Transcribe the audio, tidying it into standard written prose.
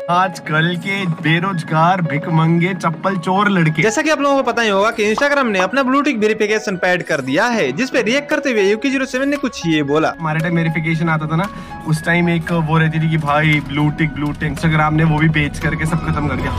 आजकल के बेरोजगार भिखमंगे चप्पल चोर लड़के। जैसा कि आप लोगों को पता ही होगा कि इंस्टाग्राम ने अपना ब्लू टिक वेरिफिकेशन पे ऐड कर दिया है, जिस पे रिएक्ट करते हुए UK07 ने कुछ ये बोला। हमारे टाइम वेरिफिकेशन आता था ना, उस टाइम एक वो रहती थी कि भाई ब्लू टिक इंस्टाग्राम ने वो भी बेच करके सब खत्म कर दिया।